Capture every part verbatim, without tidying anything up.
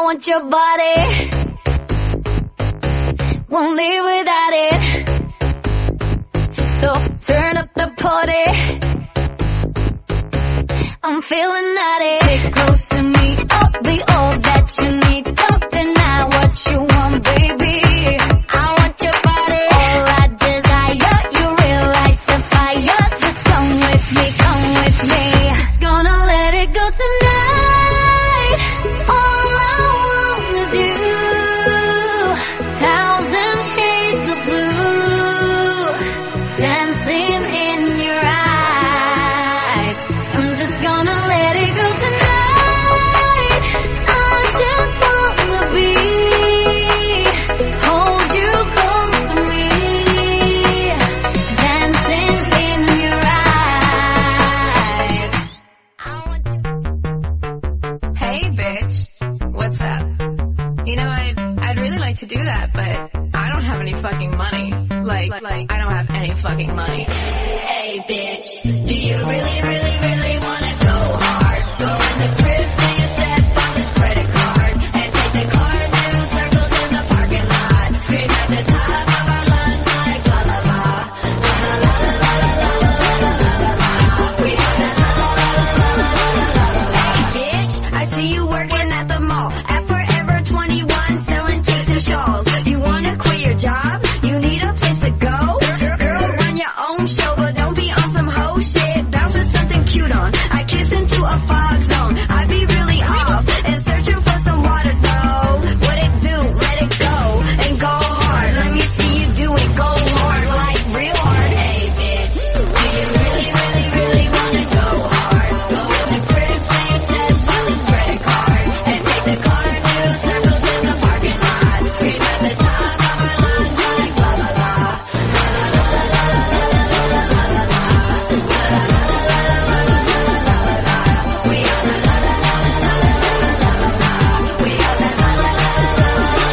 want your body, won't live without it. So turn up the party, I'm feeling naughty. Stay close to me, I'll be all that you need. Don't deny what you want, baby. I want your body, all I desire. You realize the fire. Just come with me, come with me. Just gonna let it go tonight. All I want is you. Thousand shades of blue, dancing in your eyes. I'm just gonna let it go tonight. I just wanna be, hold you close to me, dancing in your eyes. I want you. Hey, bitch. What's up? You know, I'd, I'd really like to do that, but I don't have any fucking money. Like, like, I don't have any fucking money. Hey bitch, do you really, really, really wanna go hard? Go in the crib, stay a step on this credit card, and take the car and do circles in the parking lot. Scream at the top of our lungs like la la la, la la la la la la la la la la la. We got the la la la la la la la la. Hey bitch, I see you working at the mall at Forever twenty-one, selling tapes and shawls. You wanna quit your job? You need a place to go? Girl, run your own show, but don't be on some hoe shit. Bounce with something cute on. I kiss into a fog zone. I be really off and searching for some water though. What it do? Let it go and go hard. Let me see you do it. Go hard, like real hard. Hey bitch, do you really, really, really wanna go hard? Go in the crib, stay a step on this credit card, and take the car and do circles in the parking lot. Scream at the top of our lungs like la la la, la la la la la la la la la la la la, la la la la la la la la la la. We on the la la la la la la la la la. We on the la la la la la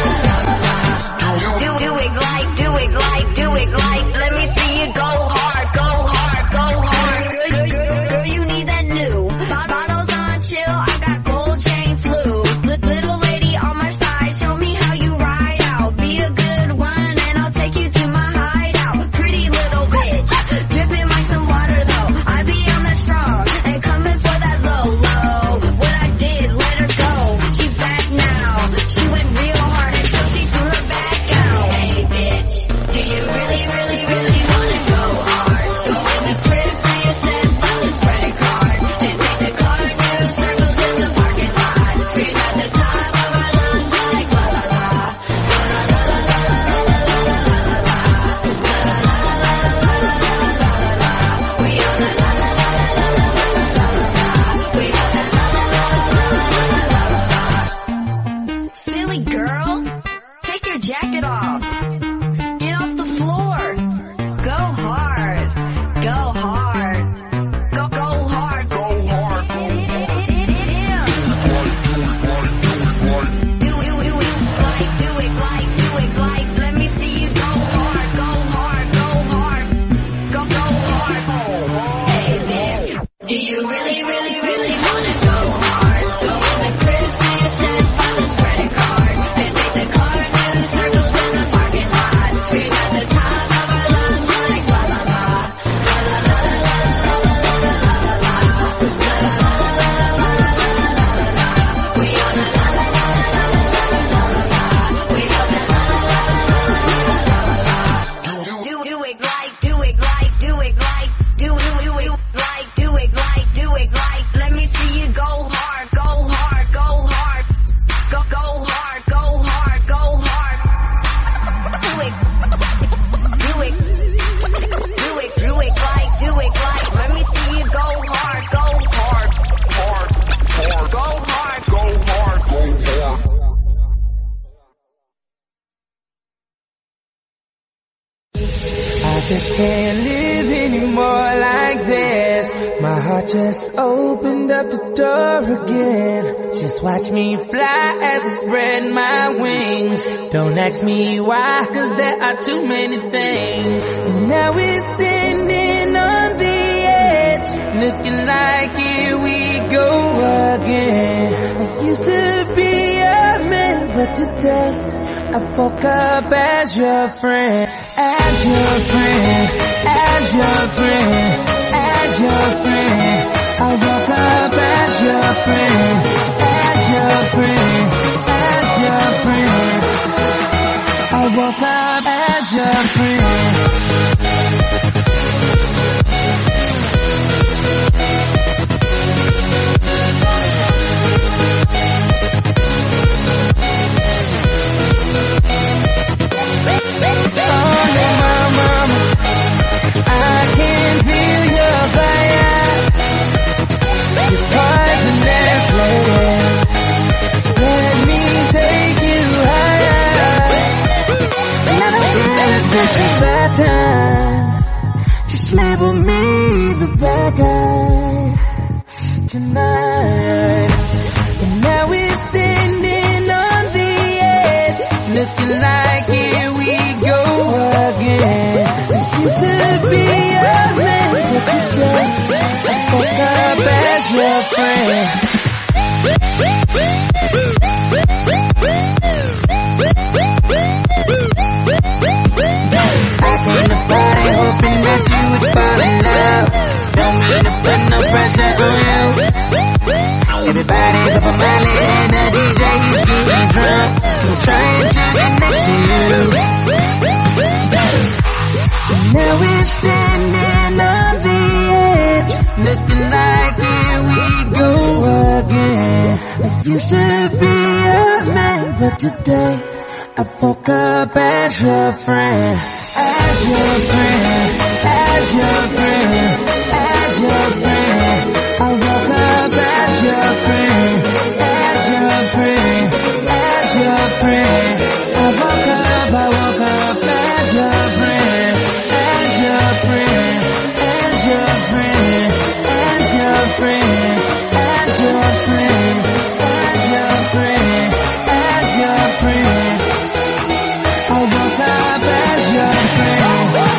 la la la. Do do it like, do it like, do it like. Let me see you go hard, go hard, go hard. Girl, girl, girl, you need that new Bot- bottles on chill. I got gold chain flu. Li- Little lady on my side, show me how you ride out. Be a good one and I'll take you to my hideout. Pretty little bitch, dripping like some water though. I be on that strong and coming for that low low. What I did, let her go. She's back now. She went real hard until she threw her back out. Hey bitch, do you really, really, really wanna go hard? Go in the crib, stay a step on this credit card, and take the car and do circles in the parking lot. Scream at the top of our lungs like la la la, la la la la la la la la la la la, la la la la la la la la la la la. We on the la la la la la la la la la la. We on the la la la la la la la la la. Silly girl, take your jacket off. Get off the floor. Go hard. Go hard. Go go hard. Go hard. Do it, do it like, do it like, do it like. Let me see you go hard. Go hard. Go hard. Go go hard. Hey bitch, do you really, really, really wanna go hard? Go in the crib, stay a step on this credit card, and take the car and do circles in the parking lot. Scream at the top of our lungs like la la la, la la la la la la la la la la la, la la la la la la la la la la la. We on the la la la la la la la la la. We on the la la la la la la la la la. Do do it like, do it like, do it like, do do do it like, do it like, do it like. Let me see you go hard, go hard, go hard, go go hard, go hard, go hard. Do it, do it, do it, do it like, do it like. Let me see you go hard, go hard, hard, hard, go hard, go hard, go hard. I just can't live anymore like this. My heart just opened up the door again. Just watch me fly as I spread my wings. Don't ask me why, cause there are too many things. And now we're standing on the edge, looking like here we go again. I used to be a but today I woke up as your friend, as your friend, as your friend, as your friend. I woke up as your friend, as your friend, as your friend. I woke up as your friend. Just label me the bad guy tonight. And now we're standing on the edge, looking like here we go again. It used to be a man, but today I woke up as your friend. Hoping that you would fall in love. Don't mean to put no pressure on you. Everybody's up on Miley and the D J is getting drunk. I'm trying to connect to you. Now we're standing on the edge, looking like here we go again. I used to be a man, but today I woke up as your friend. As your friend, as your friend, as your friend. I woke up as your friend, as your friend, as your friend. I woke up, I woke up as your friend, as your friend, as your friend, as your friend, as your friend, as your friend, as your friend. I woke up as your friend.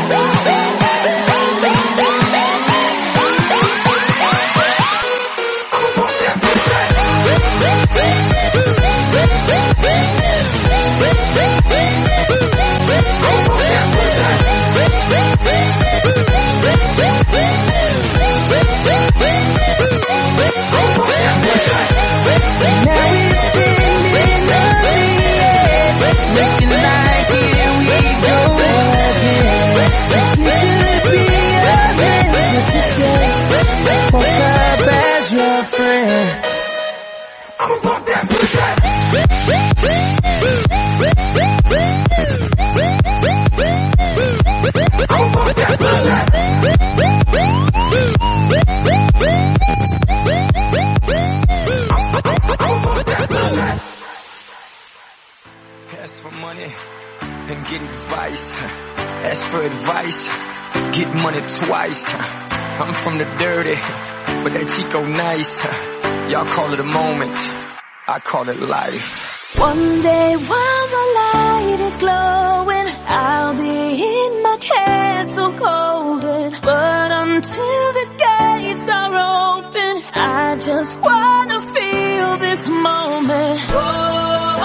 Ask for money and get advice. Ask for advice, get money twice. I'm from the dirty, but that Chico nice. Y'all call it a moment, I call it life. One day while the light is glowing, I'll be in my castle golden. But until the gates are open, I just wanna feel this moment. Oh,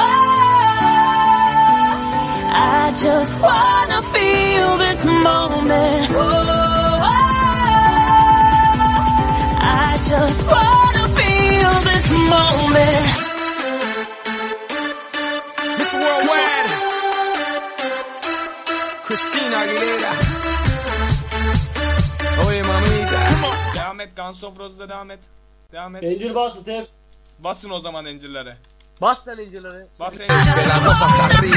I just wanna feel this moment. Oh, I just wanna feel this moment. Miss Worldwide, Christina Aguilera. Oye mamita. Devam et, Guns N' Roses'da devam et. Devam et. Encir bas Tef. Basın o zaman encirlere. Bas sen encirleri. Bas encirlere. De la rosa hasta arriba.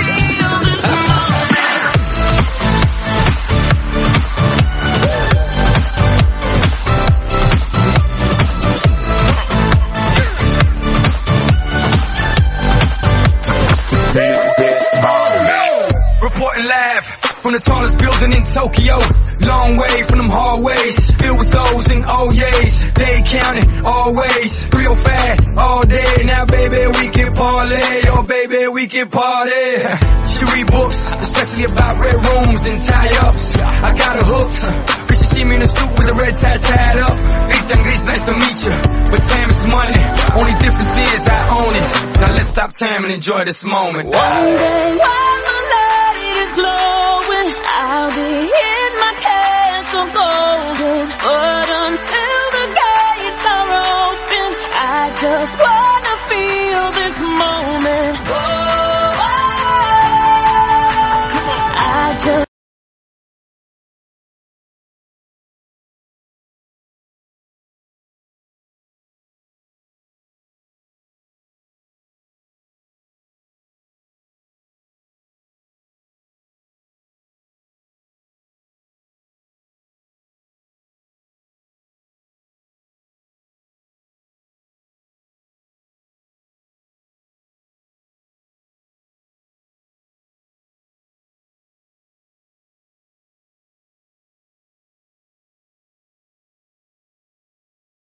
Reporting live from the tallest building in Tokyo. Long way from them hallways, filled with O's and O's. They counting always, three oh five all day. Now baby we can parlay, oh baby we can party. She read books, especially about red rooms and tie-ups. I got her hooked, cause she see me in a suit with a red tie tied up. Ethan Gris, nice to meet you, but time is money. Only difference is I own it. Now let's stop stop time and enjoy this moment. One day while my light is glowing, I'll be in my castle golden.